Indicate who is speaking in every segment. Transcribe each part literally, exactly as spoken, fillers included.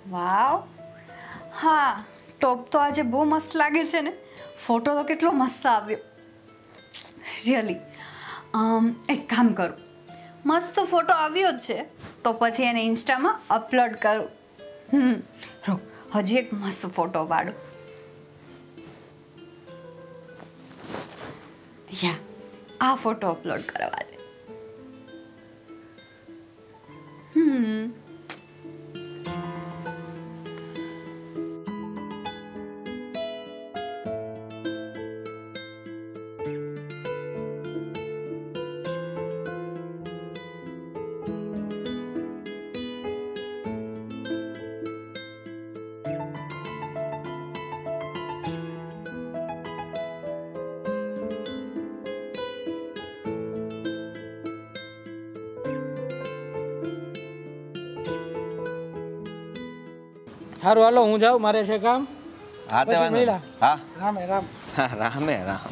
Speaker 1: વાવ, હા ટોપ તો આજે બહુ મસ્ત લાગે છે ને. ફોટો તો કેટલો મસ્ત આવ્યો રિયલી. એક કામ કરું, મસ્ત ફોટો આવ્યો જ છે તો પછી એને ઇન્સ્ટામાં અપલોડ કરું. હમ રો હજી એક મસ્ત ફોટો પાડું. યા આ ફોટો અપલોડ કરવા દે. હમ
Speaker 2: સારું હાલો હું જાઉં, મારે છે કામ.
Speaker 3: હા તે વાંધો. હા
Speaker 2: રામે રામ.
Speaker 3: રામે રામ.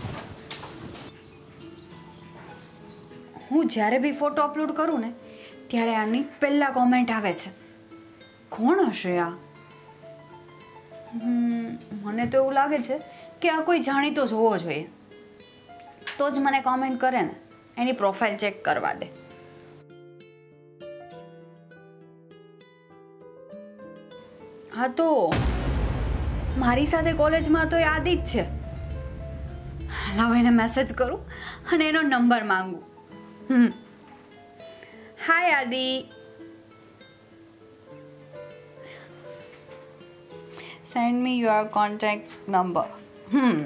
Speaker 1: હું જ્યારે બી ફોટો અપલોડ કરું ને ત્યારે આની પહેલા કોમેન્ટ આવે છે. કોણ હશે આ? હમ મને તો એવું લાગે છે કે આ કોઈ જાણીતો જ હોવો જોઈએ, તો જ મને કોમેન્ટ કરે ને. એની પ્રોફાઇલ ચેક કરવા દે. હા તો મારી સાથે કોલેજમાં તો યાદ જ છે. લાવ એને મેસેજ કરું અને એનો નંબર માંગુ. હમ હાય આદિ. Send me your contact number. હમ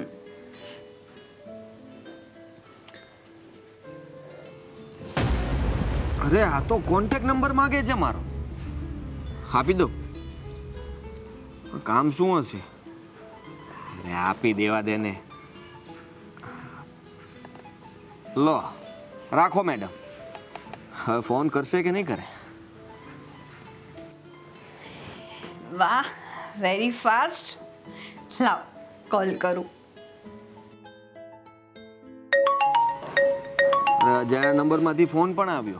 Speaker 3: અરે આ તો કોન્ટેક્ટ નંબર માંગે છે મારો. આપી દો. કામ શું હશે? અરે આપી દેવા દે ને. લો રાખો મેડમ. હવે ફોન કરશે કે નહીં કરે?
Speaker 1: વાહ, વેરી ફાસ્ટ. લાવ કોલ કરું.
Speaker 3: અજાણ્યા નંબરમાંથી ફોન પણ આવ્યો.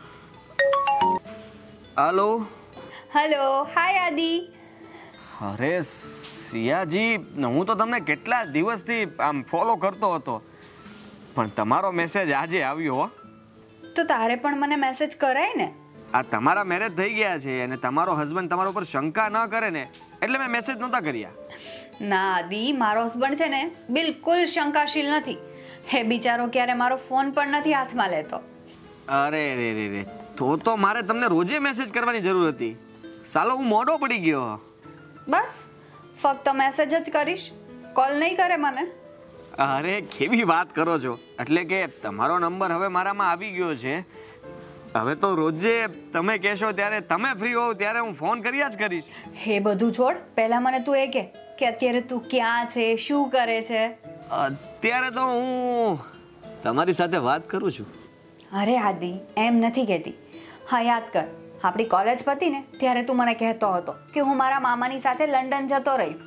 Speaker 3: હાલો.
Speaker 1: હેલો, હાય આદિ.
Speaker 3: અરે સિયાજી, હું તો તમને કેટલા દિવસથી આમ ફોલો કરતો હતો, પણ તમારો મેસેજ આજે આવ્યો હો.
Speaker 1: તો તારે પણ મને મેસેજ કરાય ને.
Speaker 3: આ તમારા મેરેજ થઈ ગયા છે અને તમારો હસબન્ડ તમારા ઉપર શંકા ન કરે ને એટલે મેં મેસેજ નહોતા કર્યા.
Speaker 1: ના આદિ, મારો હસબન્ડ છે ને બિલકુલ શંકાશીલ નથી. હે બિચારો ક્યારે મારો ફોન પણ નથી હાથમાં લેતો.
Speaker 3: અરે રે રે રે, તો તો મારે તમને રોજે મેસેજ કરવાની જરૂર હતી. સાલો હું મોડો પડી ગયો.
Speaker 1: બસ ફક્ત મેસેજ જ કરીશ, કોલ નહીં કરે મને.
Speaker 3: અરે કેવી વાત કરો છો, એટલે કે તમારો નંબર હવે મારામાં આવી ગયો છે. હવે તો રોજે તમે કહેશો ત્યારે, તમે ફ્રી હોવ ત્યારે હું ફોન કર્યા જ કરીશ.
Speaker 1: હે બધું છોડ, પહેલા મને તું એ કે કે અત્યારે તું ક્યાં છે, શું કરે છે?
Speaker 3: અત્યારે તો હું તમારી સાથે વાત કરું છું. અરે
Speaker 1: આદિ, એમ નથી કહેતી. હા યાદ કર, આપણી કોલેજ પતી ને ત્યારે તું મને કહેતો હતો કે હું મારા મામાની સાથે લંડન જતો રહીશ.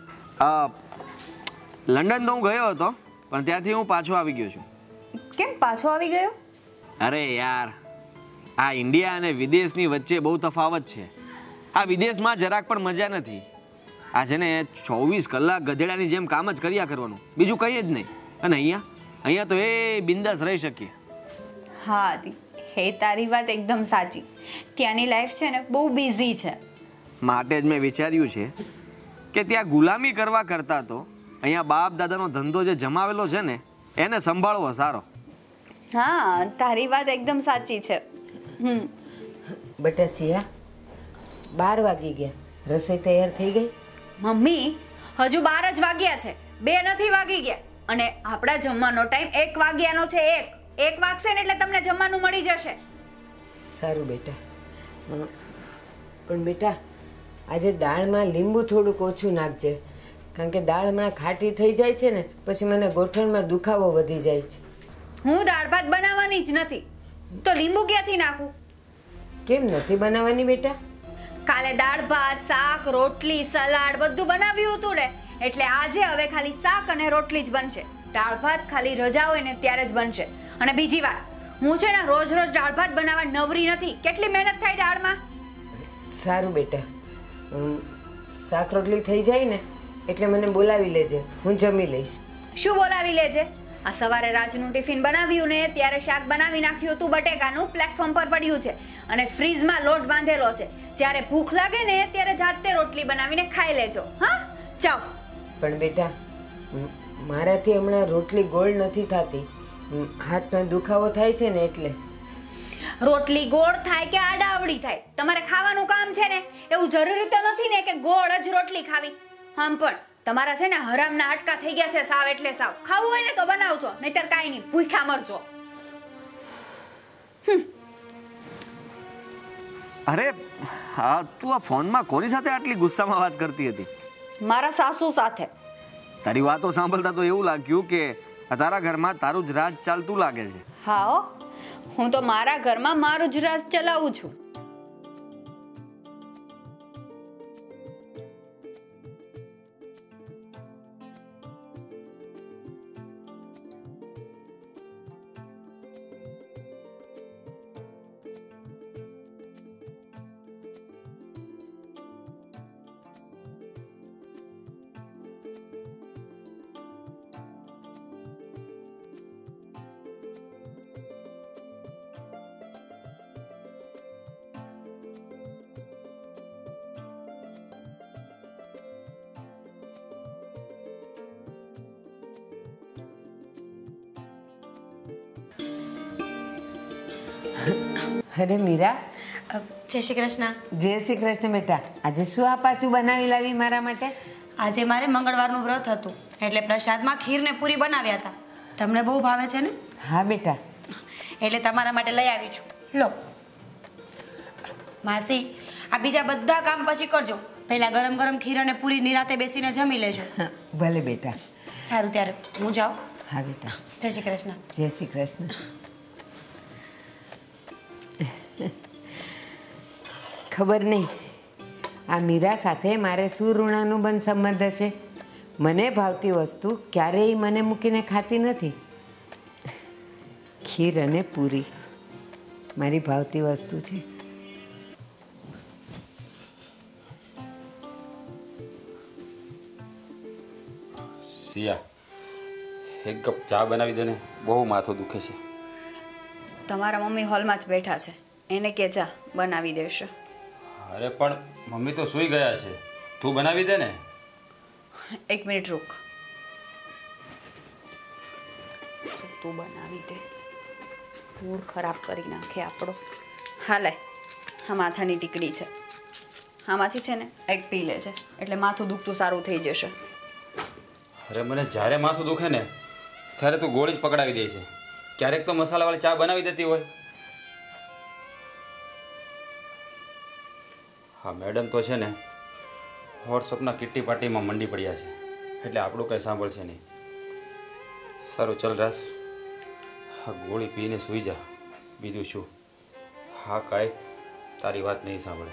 Speaker 3: લંડન તો હું ગયો હતો, પણ ત્યાંથી હું પાછો આવી ગયો છું.
Speaker 1: કેમ પાછો આવી ગયો?
Speaker 3: અરે યાર, આ ઇન્ડિયા અને વિદેશની વચ્ચે બહુ તફાવત છે. આ વિદેશમાં જરાક પણ મજા નથી. આ છે ને ચોવીસ કલાક ગધેડાની જેમ કામ જ કર્યા કરવાનું, બીજું કંઈ જ નહીં. અને અહીંયા અહીંયા તો એ બિંદાસ રહી શકીએ.
Speaker 1: હા આદિ, હે તારી વાત એકદમ સાચી. ત્યાંની લાઈફ છે ને બહુ બિઝી છે.
Speaker 3: માટે જ મેં વિચાર્યું છે કે ત્યાં ગુલામી કરવા કરતા તો અહીંયા બાપ દાદાનો ધંધો જે જમાવેલો છે ને એને સંભાળવો સારો.
Speaker 1: હા તારી વાત એકદમ સાચી છે. હમ
Speaker 4: બેટા સિયા, બાર વાગી ગયા, રસોઈ તૈયાર થઈ ગઈ?
Speaker 1: મમ્મી હજુ બાર જ વાગ્યા છે, બે નથી વાગી ગયા. અને આપણા જમવાનો ટાઈમ એક વાગ્યાનો છે. એક એક વાગશે ને એટલે તમને જમવાનું મળી જશે.
Speaker 4: સારું બેટા. પણ બેટા આજે દાળમાં લીંબુ થોડુંક ઓછું નાખજે, કારણ કે દાળ હમણાં ખાટી થઈ જાય છે ને પછી મને ગોઠણમાં દુખાવો વધી જાય છે.
Speaker 1: હું દાળ ભાત બનાવવાની જ નથી તો લીંબુ ક્યાંથી નાખું?
Speaker 4: કેમ નથી બનાવવાની બેટા?
Speaker 1: કાલે દાળ ભાત, શાક, રોટલી, સલાડ બધું બનાવ્યું હતું ને, એટલે આજે હવે ખાલી શાક અને રોટલી જ બનશે. દાળ ભાત ખાલી રજા હોય ને ત્યારે જ બનશે. અને બીજી વાત, હું છે ને રોજ રોજ દાળ ભાત બનાવવા નવરી નથી. કેટલી મહેનત થાય દાળમાં.
Speaker 4: સારું બેટા, શાક રોટલી થઈ જાય ને એટલે મને બોલાવી લેજે, હું જમી લઈશ.
Speaker 1: શું બોલાવી લેજે? આ સવારે રાજનું ટિફિન બનાવ્યું ને ત્યારે શાક બનાવી નાખ્યું હતું બટેકાનું, પ્લેટફોર્મ પર પડ્યું છે અને ફ્રીજમાં લોટ બાંધેલો છે. જ્યારે ભૂખ લાગે ને ત્યારે જાતે રોટલી બનાવીને ખાઈ લેજો. હા, ચાવ.
Speaker 4: પણ બેટા, મારાથી હમણાં રોટલી ગોળ નથી થતી, હાથમાં દુખાવો થાય છે ને એટલે.
Speaker 1: રોટલી ગોળ થાય કે આડાવડી થાય, તમારે ખાવાનું કામ છે ને, એવું જરૂરી તો નથી ને કે ગોળ જ રોટલી ખાવી. આમ પણ તમારા છે ને હરામના આટકા થઈ ગયા છે સાવ એટલે સાવ. ખાવું હોય ને તો બનાવજો, નહીતર કાંઈ નહીં, ભૂખ્યા મરજો.
Speaker 3: અરે હા, તું આ ફોનમાં કોની સાથે આટલી ગુસ્સામાં વાત કરતી હતી?
Speaker 1: મારા સાસુ સાથે.
Speaker 3: તારી વાતો સાંભળતા તો એવું લાગ્યું કે તારા ઘરમાં તારું જ રાજ ચાલતું લાગે છે.
Speaker 1: હા હો, હું તો મારા ઘરમાં મારું જ રાજ ચલાવું છું.
Speaker 4: અરે મીરા,
Speaker 5: જય શ્રી કૃષ્ણ.
Speaker 4: જય શ્રી કૃષ્ણ બેટા. આજે શું આ પાછું બનાવી લાવી મારા માટે?
Speaker 5: આજે મારે મંગળવારનું વ્રત હતું એટલે પ્રસાદમાં ખીર ને પૂરી બનાવ્યા હતા. તમને બહુ ભાવે છે ને?
Speaker 4: હા બેટા.
Speaker 5: એટલે તમારા માટે લઈ આવી છું. લો માસી, આ બીજા બધા કામ પછી કરજો, પહેલા ગરમ ગરમ ખીર અને પૂરી નિરાતે બેસીને જમી લેજો.
Speaker 4: હા, ભલે બેટા.
Speaker 5: સારું, ત્યારે હું જાઉં.
Speaker 4: હા બેટા.
Speaker 5: જય શ્રી કૃષ્ણ.
Speaker 4: જય શ્રી કૃષ્ણ. ખબર નહીં આ મીરા સાથે મારે શું ઋણાનુબંધ સંબંધ હશે. મને ભાવતી વસ્તુ ક્યારેય મને મૂકીને ખાતી નથી. ખીર અને પૂરી મારી ભાવતી વસ્તુ છે.
Speaker 6: સિયા, એક કપ ચા બનાવી દે ને, બહુ માથું દુખે છે.
Speaker 1: તમારા મમ્મી હોલમાં જ બેઠા છે, એને કે ચા બનાવી દેશે.
Speaker 6: અરે પણ મમ્મી તો સૂઈ ગયા છે, તું બનાવી દે ને.
Speaker 1: એક મિનિટ રૂક. તું બનાવી દે, મૂડ ખરાબ કરી નાખે આપણો. હાલે, આ માથાની ટીકડી છે, આમાંથી છે ને એક પી લે છે એટલે માથું દુખતું સારું થઈ જશે.
Speaker 6: અરે મને જ્યારે માથું દુખે ને ત્યારે તું ગોળી જ પકડાવી દે છે. ક્યારેક તો મસાલાવાળી ચા બનાવી દેતી હોય. હા, મેડમ તો છે ને વોટ્સઅપના કિટ્ટી પાર્ટીમાં મંડી પડ્યા છે એટલે આપણું કંઈ સાંભળશે નહીં. સારું, ચલ રાસ, હા ગોળી પીને સૂઈ જા. બીજું શું, હા કાંઈ તારી વાત નહીં સાંભળે.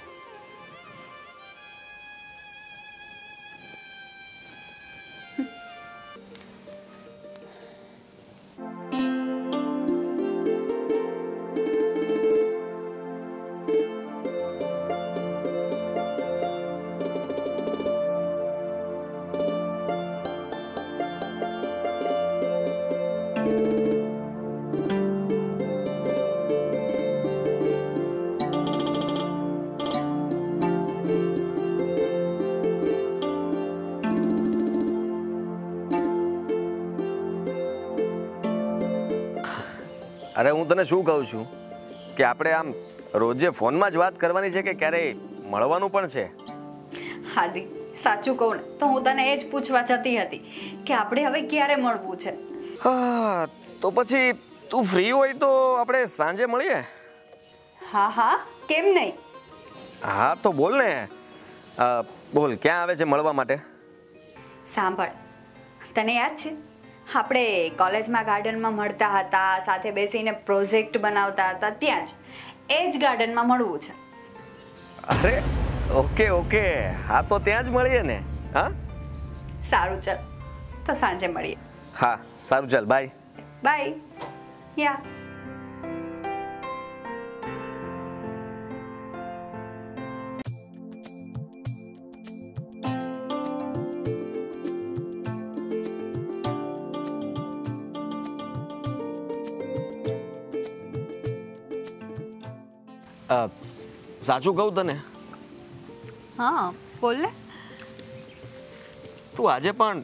Speaker 3: અરે હું તને શું કહું છું કે આપણે આમ રોજે ફોનમાં જ વાત કરવાની છે કે ક્યારેય મળવાનું પણ છે?
Speaker 1: હાદી, સાચું કહું ને તો હું તને એ જ પૂછવા જતી હતી કે આપણે હવે ક્યારે મળવું છે.
Speaker 3: હા, તો પછી તું ફ્રી હોય તો આપણે સાંજે મળીએ.
Speaker 1: હા હા, કેમ નહીં.
Speaker 3: હા તો બોલ ને, બોલ ક્યાં આવે છે મળવા માટે?
Speaker 1: સાંભળ, તને યાદ છે આપણે કોલેજમાં ગાર્ડનમાં મળતા હતા, સાથે બેસીને પ્રોજેક્ટ બનાવતા હતા, ત્યાં જ એ જ ગાર્ડનમાં મળવું છે.
Speaker 3: અરે ઓકે ઓકે, હા તો ત્યાં જ મળીએ ને. હા
Speaker 1: સારું, ચાલ તો સાંજે મળીએ.
Speaker 3: હા સારું, ચાલ બાય.
Speaker 1: બાય. યા
Speaker 3: અ, સાચું કહું તને,
Speaker 1: હા બોલ ને.
Speaker 3: તું આજે પણ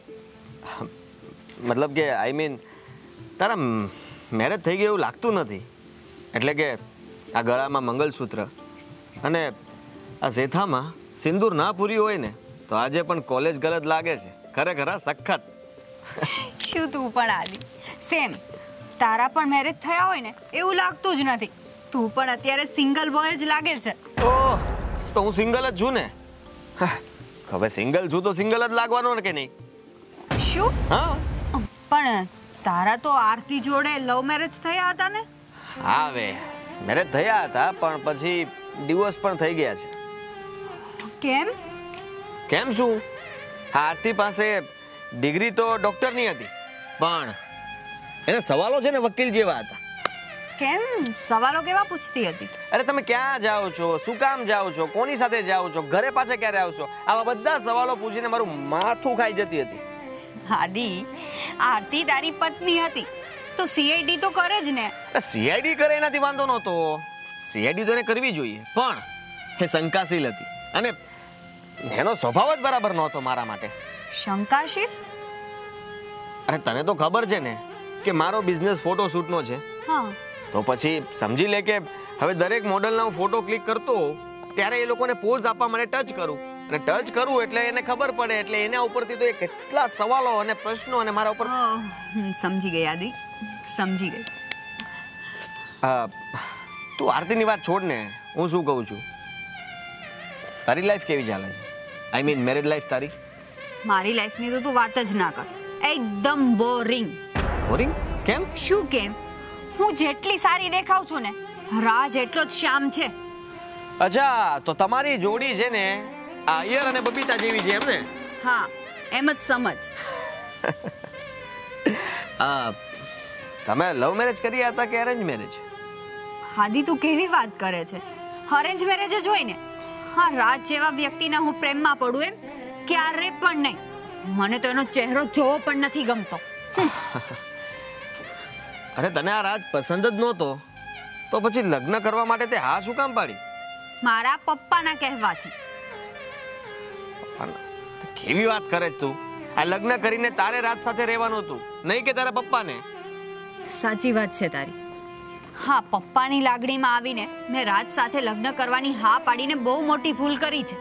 Speaker 3: મતલબ કે આઈ મીન તારા મેરેજ થઈ ગયા એવું લાગતું નથી. એટલે કે આ ગળામાં મંગલસૂત્ર અને આ શેથામાં સિંદૂર ના પૂરી હોય ને તો આજે પણ કોલેજ ગલત લાગે છે. ખરેખર આ સખત.
Speaker 1: શું તું પણ આદિ સેમ, તારા પણ મેરેજ થયા હોય ને એવું લાગતું જ નથી. તું પણ અત્યારે સિંગલ બોય જ લાગે છે.
Speaker 3: ઓહ, તો હું સિંગલ જ છું ને. હવે સિંગલ છું તો સિંગલ જ લાગવાનો ને કે નહીં?
Speaker 1: શું?
Speaker 3: હા
Speaker 1: પણ તારા તો આરતી જોડે લવ મેરેજ થયા હતા ને?
Speaker 3: હા હવે મેરેજ થયા હતા પણ પછી ડિવોર્સ પણ થઈ ગયા છે.
Speaker 1: કેમ?
Speaker 3: કેમ શું? આરતી પાસે ડિગ્રી તો ડોક્ટરની હતી પણ એના સવાલો છે ને વકીલ જેવા હતા.
Speaker 1: કેમ? સવાલો કેવા પૂછતી હતી?
Speaker 3: અરે તમે ક્યાં જાઓ છો, શું કામ જાઓ છો, કોની સાથે જાઓ છો, ઘરે પાછા ક્યારે આવશો, આવા બધા સવાલો પૂછીને મારું માથું ખાઈ જતી હતી.
Speaker 1: આદિ, આરતી તારી પત્ની હતી તો સીઆઈડી તો કરે જ ને.
Speaker 3: સીઆઈડી કરે એનાથી વાંધો નહોતો, સીઆઈડી તો એને કરવી જોઈએ, પણ એ શંકાશીલ હતી અને એનો સ્વભાવ જ બરાબર નહોતો મારા માટે.
Speaker 1: શંકાશીલ?
Speaker 3: અરે તને તો ખબર છે ને કે મારો બિઝનેસ ફોટો શૂટનો છે.
Speaker 1: હા.
Speaker 3: તો પછી સમજી લે કે હવે દરેક મોડલના હું ફોટો ક્લિક કરતો ત્યારે એ લોકોને પોઝ આપવા માટે ટચ કરું અને ટચ કરું એટલે એને ખબર પડે એટલે એના ઉપરથી તો એ કેટલા સવાલો અને પ્રશ્નો અને મારા ઉપર.
Speaker 1: ઓહ, હું સમજી ગઈ આદિ, સમજી ગઈ.
Speaker 3: અ, તું આરતીની વાત છોડ ને, હું શું કહું છું, તારી લાઈફ કેવી ચાલે છે? આઈ મીન મેરેજ લાઈફ તારી?
Speaker 1: મારી લાઈફની તો તું વાત જ ના કર, એકદમ બોરિંગ.
Speaker 3: બોરિંગ? કેમ?
Speaker 1: શું કેમ? હું જેટલી સારી દેખાઉં છું ને રાજ એટલો જ શ્યામ છે.
Speaker 3: અચ્છા, તો તમારી જોડી છે ને આ અય્યર અને બબીતા જેવી છે એમ ને?
Speaker 1: હા, એમ જ સમજ.
Speaker 3: આ તમે લવ મેરેજ કર્યા હતા કે અરેન્જ મેરેજ?
Speaker 1: હાદી તું કેવી વાત કરે છે? અરેન્જ મેરેજ જ હોય ને. હા, રાજ જેવા વ્યક્તિના હું પ્રેમમાં પડું એમ ક્યારે પણ નહીં. મને તો એનો ચહેરો જોવો પણ નથી ગમતો.
Speaker 3: અરે તને આ રાજ પસંદ જ નહોતો તો પછી લગ્ન કરવા માટે તે હા શું કામ પાડી?
Speaker 1: મારા પપ્પાના કહેવાથી.
Speaker 3: કેવી વાત કરે તું? આ લગ્ન કરીને તારે રાજ સાથે રહેવાનું હતું, નહીં કે તારા પપ્પાને?
Speaker 1: સાચી વાત છે તારી. હા, પપ્પાની લાગણીમાં આવીને મેં રાજ સાથે લગ્ન કરવાની હા પાડીને બહુ મોટી ભૂલ કરી છે.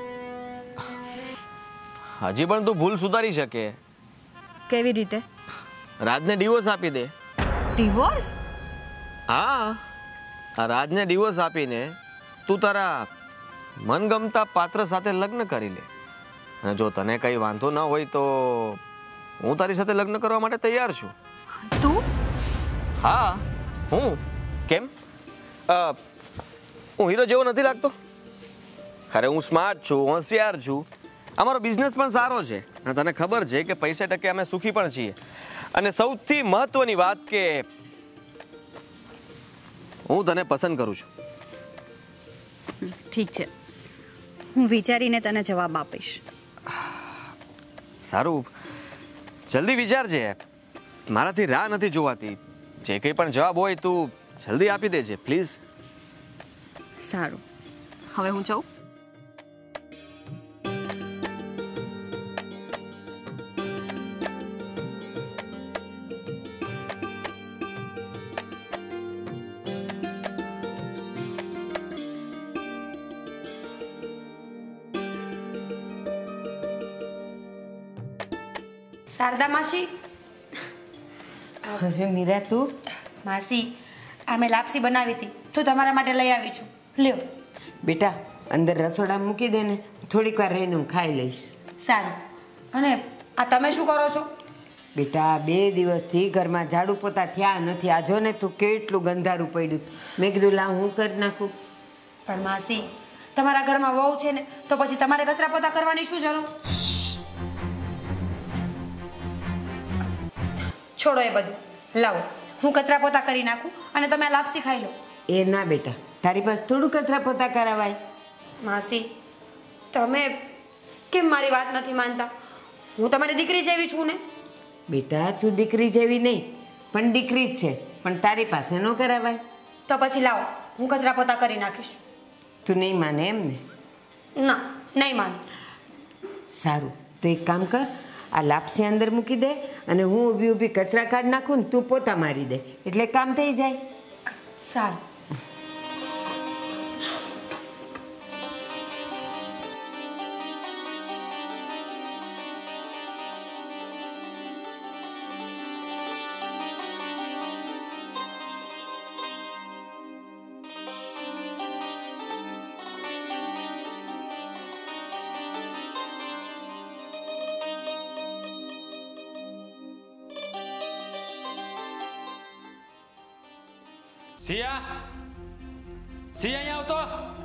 Speaker 3: હજી પણ તું ભૂલ સુધારી શકે.
Speaker 1: કેવી રીતે?
Speaker 3: રાજને ડિવોર્સ આપી દે.
Speaker 1: ડિવોર્સ?
Speaker 3: હા, આ રાજને ડિવોર્સ આપીને તું તારા મનગમતા પાત્ર સાથે લગ્ન કરી લે. અને જો તને કઈ વાંધો ન હોય તો હું તારી સાથે લગ્ન કરવા માટે તૈયાર છું.
Speaker 1: તું?
Speaker 3: હા, હું. કેમ? અ, હું હીરો જેવો નથી લાગતો? અરે હું સ્માર્ટ છું, હોશિયાર છું, અમારો બિઝનેસ પણ સારો છે અને તને ખબર છે કે પૈસે ટકે અમે સુખી પણ છીએ. અને સૌથી મહત્વની વાત કે હું તને પસંદ કરું છું.
Speaker 1: ઠીક છે, હું વિચારીને તને જવાબ આપીશ.
Speaker 3: સારું, જલ્દી વિચારજે, મારાથી રાહ નથી જોવાતી. જે કંઈ પણ જવાબ હોય તું જલ્દી આપી દેજે પ્લીઝ.
Speaker 1: સારું, હવે હું જાઉં.
Speaker 5: શારદા માસી.
Speaker 4: અરે મીરા, તું?
Speaker 5: માસી, આ મેં લાપસી બનાવી હતી તો તમારા માટે લઈ આવી છું, લ્યો.
Speaker 4: બેટા, અંદર રસોડા મૂકી દે ને, થોડીક વાર રહીને હું ખાઈ લઈશ.
Speaker 5: સારું. અને આ તમે શું કરો છો?
Speaker 4: બેટા, બે દિવસથી ઘરમાં ઝાડુ પોતા થયા નથી. આ જો ને તું કેટલું ગંધારું પડ્યું. મેં કીધું લાવ હું કરી નાખું.
Speaker 5: પણ માસી, તમારા ઘરમાં વહુ છે ને તો પછી તમારે કચરા પોતા કરવાની શું જરૂર? છોડો એ બધું, લાવો હું કચરા પોતા કરી નાખું અને તમે આ લાપસી ખાઈ લો.
Speaker 4: એ ના બેટા, તારી પાસે થોડું કચરા પોતા કરાવાય.
Speaker 5: માસી, તમે કેમ મારી વાત નથી માનતા? હું તમારી દીકરી જેવી છું ને.
Speaker 4: બેટા, તું દીકરી જેવી નહીં પણ દીકરી જ છે, પણ તારી પાસે ન કરાવાય.
Speaker 5: તો પછી લાવો હું કચરા પોતા કરી નાખીશ.
Speaker 4: તું નહીં માને એમ ને?
Speaker 5: ના, નહીં માનું.
Speaker 4: સારું, તો એક કામ કર, આ લાપસી અંદર મૂકી દે અને હું ઊભી ઊભી કચરા કાઢ નાખું ને તું પોતા મારી દે, એટલે કામ થઈ જાય.
Speaker 5: સારું.
Speaker 6: સિયા સિયા અહીંયા આવતો.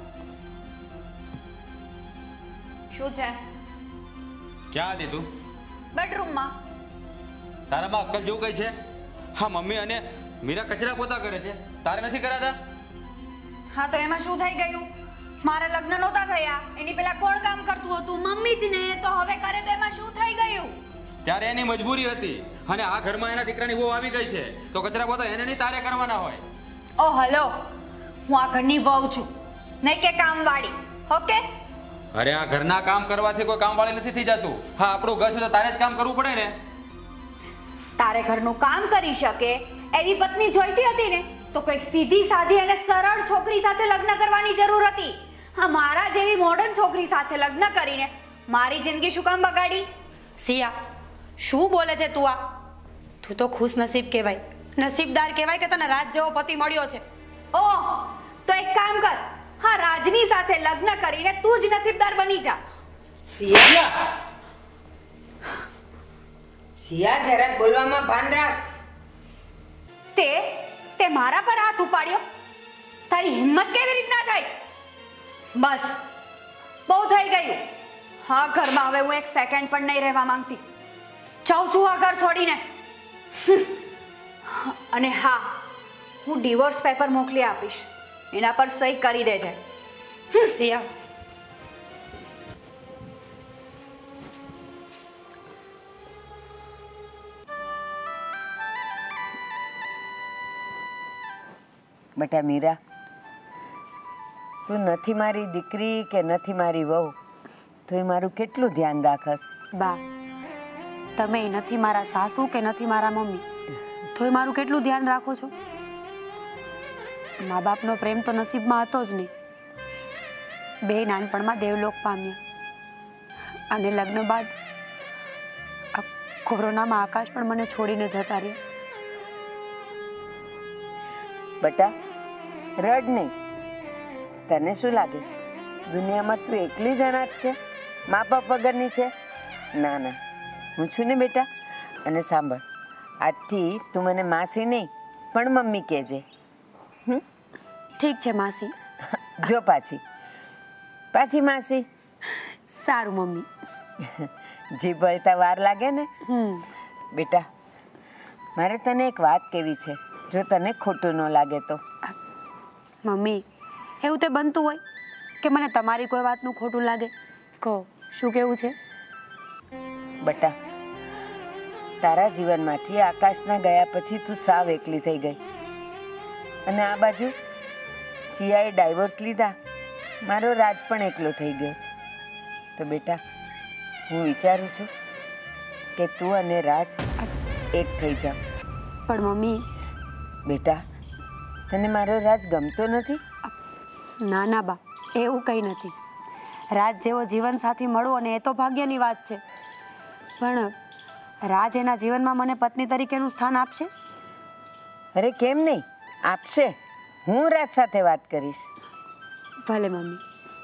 Speaker 1: શું છે?
Speaker 6: ક્યાં હતી તું?
Speaker 1: બેડરૂમમાં.
Speaker 6: તારામાં અક્કલ જેવું કઈ છે? હા, મમ્મી અને મીરા કચરા પોતા કરે છે, તારે નથી કરાતા?
Speaker 1: હા, તો એમાં શું થઈ ગયું? મારા લગ્ન નહોતા થયા એની પેલા કોણ કામ કરતું હતું? મમ્મી જ ને. તો હવે કરે તો એમાં શું થઈ ગયું?
Speaker 6: ત્યારે એની મજબૂરી હતી અને આ ઘરમાં એના દીકરાની બહુ આવી ગઈ છે, તો કચરા પોતા એને નહીં તારે કરવાના હોય.
Speaker 1: ઓ હલો, હું આ ઘરની વહુ છું, નહીં કે કામવાળી. ઓકે?
Speaker 6: અરે આ ઘરના કામ કરવાથી કોઈ કામ વાળી નથી થઈ જતું. હા, આપણું ઘર છે તો તારે જ કામ કરવું પડે ને.
Speaker 1: તારે ઘરનું કામ કરી શકે એવી પત્ની જોઈતી હતી ને, તો કોઈક સીધી સાધી અને સરળ છોકરી સાથે લગ્ન કરવાની જરૂર હતી. હા, મારા જેવી મોડર્ન છોકરી સાથે લગ્ન કરીને મારી જિંદગી શું કામ બગાડી?
Speaker 5: સિયા, શું બોલે છે તું? આ તું તો ખુશ નસીબ કહેવાય, નસીબદાર કહેવાય કે તને રાજ જેવો પતિ મળ્યો છે.
Speaker 1: ઓહ, તો એક કામ કર, હા, રાજની સાથે લગ્ન કરીને તું જ નસીબદાર બની જા.
Speaker 4: સિયા, સિયા જરા બોલવામાં ભાન રાખ.
Speaker 1: તે તે મારા પર હાથ ઉપાડ્યો? તારી હિંમત કેવી રીતના થઈ? બસ, બહુ થઈ ગયું. હા, ઘરમાં હવે હું એક સેકન્ડ પણ નહીં રહેવા માંગતી. જાઉં છું આ ઘર છોડીને. અને હા, હું ડિવોર્સ પેપર મોકલી આપીશ, એના પર સહી કરી દેજે.
Speaker 5: સિયા,
Speaker 4: બેટા મીરા, તું નથી મારી દીકરી કે નથી મારી વહુ, તો એ મારું કેટલું ધ્યાન રાખસ.
Speaker 5: બા, તમે નથી મારા સાસુ કે નથી મારા મમ્મી, તોય મારું કેટલું ધ્યાન રાખો છો. મા બાપનો પ્રેમ તો નસીબમાં હતો જ નહીં. બે નાનપણમાં દેવલોક પામ્યા અને લગ્ન બાદ આ કોરોનામાં આકાશ પણ મને છોડીને જતા રહ્યા.
Speaker 4: બેટા રડ નહીં. તને શું લાગે છે દુનિયામાં તું એકલી જ અનાથ છે, મા બાપ વગરની છે? ના ના, હું છું ને બેટા. અને સાંભળ, આજથી તું મને માસી નહીં પણ મમ્મી કહેજે. હમ,
Speaker 5: ઠીક છે માસી.
Speaker 4: જો પાછી પાછી માસી.
Speaker 5: સારું મમ્મી.
Speaker 4: જી બળતા વાર લાગે ને.
Speaker 5: હમ
Speaker 4: બેટા, મારે તને એક વાત કહેવી છે, જો તને ખોટું ન લાગે તો.
Speaker 5: મમ્મી, એવું તે બનતું હોય કે મને તમારી કોઈ વાતનું ખોટું લાગે? કહો, શું કેવું છે?
Speaker 4: બેટા, તારા જીવનમાંથી આકાશના ગયા પછી તું સાવ એકલી થઈ ગઈ, અને આ બાજુ સિયાએ ડાયવોર્સ લીધા, મારો રાજ પણ એકલો થઈ ગયો છે. તો બેટા, હું વિચારું છું કે તું અને રાજ એક થઈ જાવ.
Speaker 5: પણ મમ્મી.
Speaker 4: બેટા, તને મારો રાજ ગમતો નથી?
Speaker 5: ના ના બા, એવું કંઈ નથી. રાજ જેવો જીવનસાથી મળવો ને એ તો ભાગ્યની વાત છે, પણ રાજ એના જીવનમાં મને પત્ની તરીકેનું સ્થાન આપશે?
Speaker 4: અરે કેમ નહીં આપશે. હું રાજ સાથે વાત કરીશ.
Speaker 5: ભલે મમ્મી.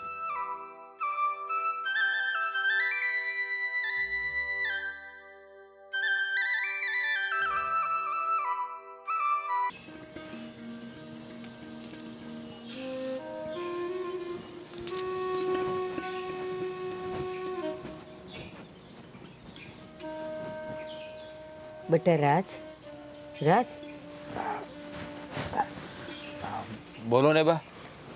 Speaker 4: બેટા રાજ, રાજ.
Speaker 6: બોલો ને બા.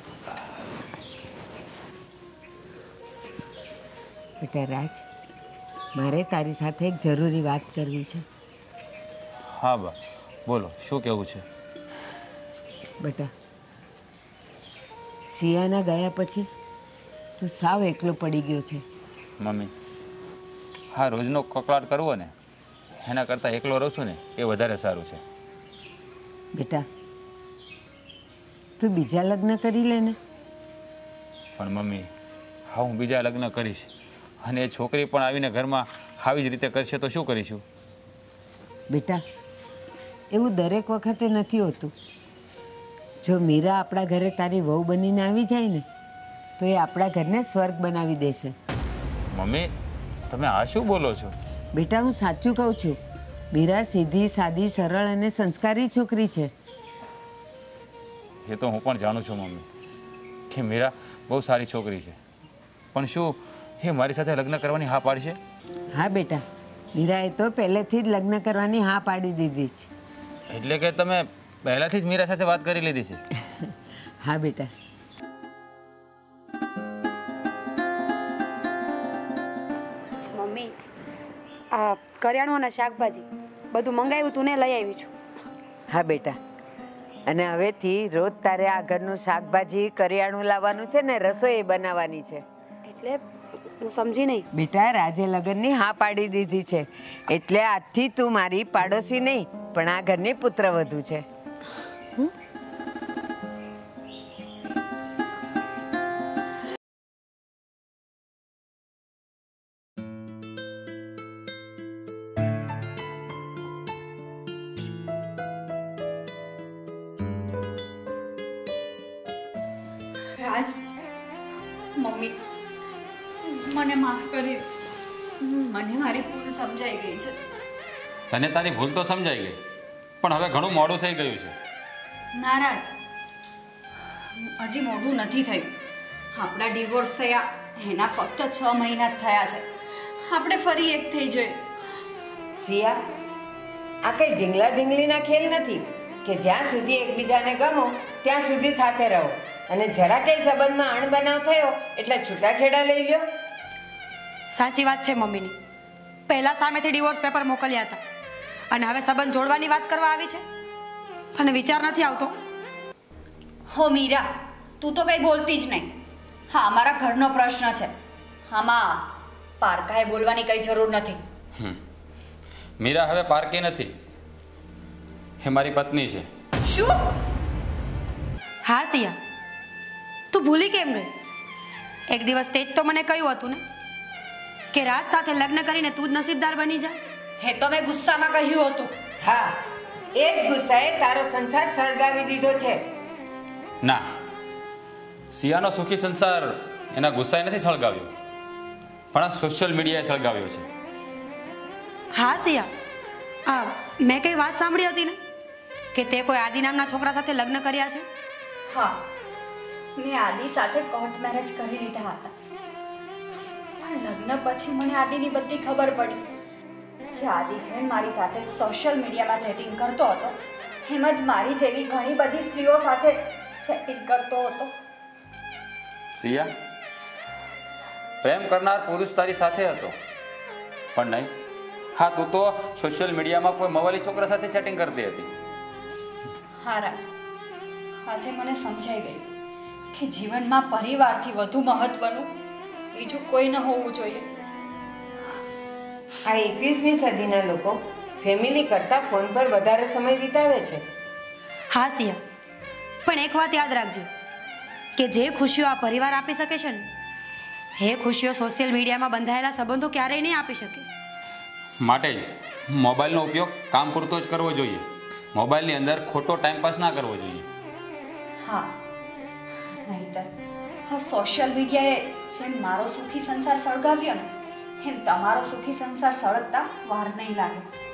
Speaker 4: બેટા રાજ, મારે તારી સાથે એક જરૂરી વાત કરવી છે.
Speaker 6: હા બા, બોલો, શું કહેવું છે?
Speaker 4: બેટા, સિયાના ગયા પછી તું સાવ એકલો પડી ગયો છે.
Speaker 6: મમ્મી, હા રોજનો કકળાટ કરવો ને એના કરતાં એકલો રહું છું ને એ વધારે સારું છે.
Speaker 4: બેટા, તું બીજા લગ્ન કરી લે ને.
Speaker 6: પણ મમ્મી, હા હું બીજા લગ્ન કરીશ અને એ છોકરી પણ આવીને ઘરમાં આવી જ રીતે કરશે તો શું કરીશું?
Speaker 4: બેટા, એવું દરેક વખતે નથી હોતું. જો મીરા આપણા ઘરે તારી વહુ બનીને આવી જાય ને તો એ આપણા ઘરને સ્વર્ગ બનાવી દેશે.
Speaker 6: મમ્મી, તમે આ શું બોલો છો?
Speaker 4: બેટા, હું સાચું કહું છું. મીરા સીધી સાદી સરળ અને સંસ્કારી છોકરી છે.
Speaker 6: એ તો હું પણ જાણું છું મમ્મી કે મીરા બહુ સારી છોકરી છે, પણ શું એ મારી સાથે લગ્ન કરવાની હા પાડશે?
Speaker 4: હા બેટા, મીરાએ તો પહેલેથી જ લગ્ન કરવાની હા પાડી દીધી છે.
Speaker 6: એટલે કે તમે પહેલાથી જ મીરા સાથે વાત કરી લીધી છે?
Speaker 4: હા બેટા.
Speaker 5: મમ્મી, આ કરિયાણું અને શાકભાજી બધું મંગાવ્યું તું ને લઈ આવી છું.
Speaker 4: હા બેટા, અને હવેથી રોજ તારે આ ઘરનું શાકભાજી કરિયાણું લાવવાનું છે ને રસોઈ બનાવવાની છે.
Speaker 5: એટલે હું સમજી નહીં.
Speaker 4: બેટા, રાજે લગ્નની હા પાડી દીધી છે એટલે આજથી તું મારી પાડોશી નહીં પણ આ ઘરની પુત્રવધુ છે.
Speaker 1: રાજ, મમ્મી મને માફ કરી. મને મારી ભૂલ સમજાઈ ગઈ છે.
Speaker 6: તને તારી ભૂલ તો સમજાઈ ગઈ, પણ હવે ઘણું મોડું થઈ ગયું છે.
Speaker 1: નારાજ, હજી મોડું નથી થયું. આપણા ડિવોર્સ થયા એના ફક્ત છ મહિના જ થયા છે. આપણે ફરી એક થઈ જઈએ.
Speaker 4: સિયા, આ કઈ ઢીંગલા ઢીંગલીના ખેલ નથી કે જ્યાં સુધી એકબીજાને ગમો ત્યાં સુધી સાથે રહો અને જરા કઈ સંબંધમાં અણબનાવ થયો એટલે છૂટાછેડા લઈ લ્યો.
Speaker 5: સાચી વાત છે મમ્મીની. પહેલા સામેથી ડિવોર્સ પેપર મોકલ્યા હતા અને હવે સંબંધ જોડવાની વાત કરવા આવી છે. તને વિચાર નથી આવતો?
Speaker 1: હો મીરા, તું તો કઈ બોલતી જ નહીં. હા, અમારા ઘરનો પ્રશ્ન છે. આમાં પારકાએ બોલવાની કઈ જરૂર નથી.
Speaker 6: મીરા હવે પારકી નથી, એ મારી પત્ની છે.
Speaker 1: શું?
Speaker 5: હા સિયા, તું ભૂલી કેમ ગઈ? એક દિવસ તે જ તો મને કહ્યું હતું ને કે રાજ સાથે લગ્ન કરીને તું જ નસીબદાર બની જા.
Speaker 1: હે તો મેં ગુસ્સામાં કહ્યું હતું.
Speaker 4: હા, એ જ ગુસ્સાએ તારો સંસાર સળગાવી દીધો છે.
Speaker 6: ના, સિયાનો સુખી સંસાર એના ગુસ્સાએ નથી સળગાવ્યો, પણ આ સોશિયલ મીડિયાએ સળગાવ્યો છે.
Speaker 5: હા સિયા, આ મેં કઈ વાત સાંભળી હતી ને કે તે કોઈ આદિ નામના છોકરા સાથે લગ્ન કર્યા છે?
Speaker 1: હા, મેં આદિ સાથે કોર્ટ મેરેજ કરી લીધા હતા. પણ લગ્ન પછી મને આદિની બધી ખબર પડી કે આદિ જેમ મારી સાથે સોશિયલ મીડિયામાં ચેટિંગ કરતો હતો એમ જ મારી જેવી ઘણી બધી સ્ત્રીઓ સાથે ચેટિંગ કરતો હતો.
Speaker 6: સિયા, પ્રેમ કરનાર પુરુષ તારી સાથે હતો, પણ નહીં, હા તું તો સોશિયલ મીડિયામાં કોઈ મવાલી છોકરા સાથે ચેટિંગ કરતી હતી.
Speaker 1: હા રાજ, આજે મને સમજાઈ ગયું કે જીવનમાં પરિવારથી વધુ મહત્વનું બીજું કોઈ ન હોવું જોઈએ.
Speaker 4: આ એકવીસમી સદીના લોકો ફેમિલી કરતા ફોન પર વધારે સમય વિતાવે છે.
Speaker 5: હા સિયા, પણ એક વાત યાદ રાખજે કે જે ખુશીઓ આ પરિવાર આપી શકે છે ને એ ખુશીઓ સોશિયલ મીડિયામાં બંધાયેલા સંબંધો ક્યારેય નહીં આપી શકે.
Speaker 6: માટે જ મોબાઈલનો ઉપયોગ કામ પૂરતો જ કરવો જોઈએ. મોબાઈલની અંદર ખોટો ટાઈમપાસ ના કરવો જોઈએ.
Speaker 1: હા, નહીતર હા સોશિયલ મીડિયાએ જેમ મારો સુખી સંસાર સળગાવ્યો ને એમ તમારો સુખી સંસાર સળગતા વાર નહીં લાગે.